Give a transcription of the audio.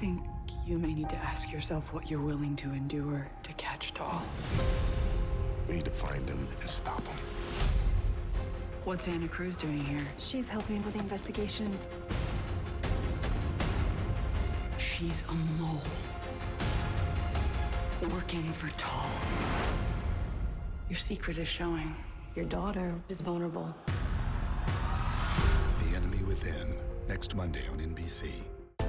think you may need to ask yourself what you're willing to endure to catch Tall. We need to find him and stop him. What's Anna Cruz doing here? She's helping with the investigation. She's a mole. Working for Tall. Your secret is showing. Your daughter is vulnerable. The Enemy Within, next Monday on NBC.